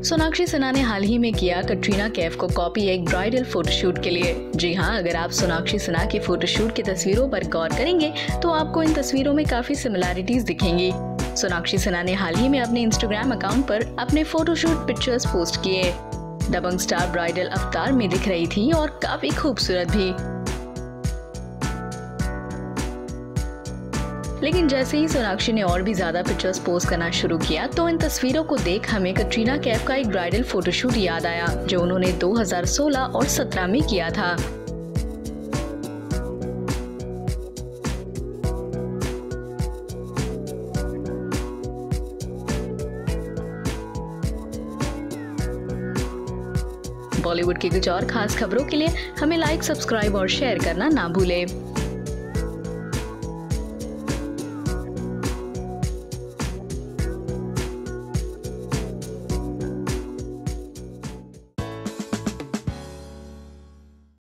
सोनाक्षी सिन्हा ने हाल ही में किया कटरीना कैफ को कॉपी एक ब्राइडल फोटोशूट के लिए। जी हाँ, अगर आप सोनाक्षी सिन्हा की फोटोशूट की तस्वीरों पर गौर करेंगे तो आपको इन तस्वीरों में काफी सिमिलैरिटीज दिखेंगी। सोनाक्षी सिन्हा ने हाल ही में अपने इंस्टाग्राम अकाउंट पर अपने फोटोशूट पिक्चर्स पोस्ट किए। दबंग स्टार ब्राइडल अवतार में दिख रही थी और काफी खूबसूरत भी। लेकिन जैसे ही सोनाक्षी ने और भी ज्यादा पिक्चर्स पोस्ट करना शुरू किया तो इन तस्वीरों को देख हमें कटरीना कैफ का एक ब्राइडल फोटोशूट याद आया जो उन्होंने 2016 और 17 में किया था। बॉलीवुड की कुछ और खास खबरों के लिए हमें लाइक, सब्सक्राइब और शेयर करना ना भूलें।